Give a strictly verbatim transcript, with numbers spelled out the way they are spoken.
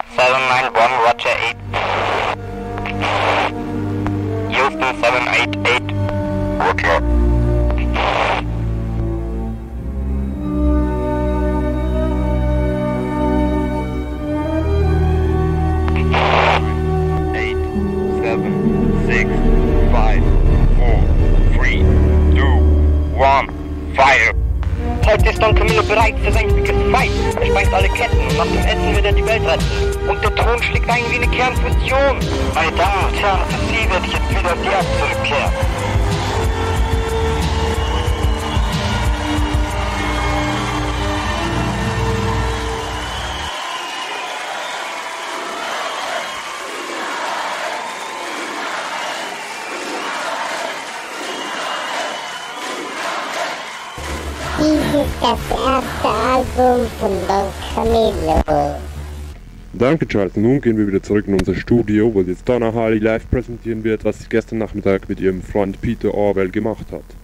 seven nine one, Roger eight. Houston seven eight eight. Roger. eight, seven, six, five, four, three, two, one, fire! Heute ist Don Camillo bereit für sein Biggest Fight. Er sprengt alle Ketten und nach dem Essen wird er die Welt retten. Und der Thron schlägt ein wie eine Kernfusion. Meine Damen und Herren, für Sie werde ich jetzt wieder auf die Erde zurückkehren. Dies ist das erste Album von Don Camillo. Danke Charles, nun gehen wir wieder zurück in unser Studio, wo jetzt Donna Harley live präsentieren wird, was sie gestern Nachmittag mit ihrem Freund Peter Orwell gemacht hat.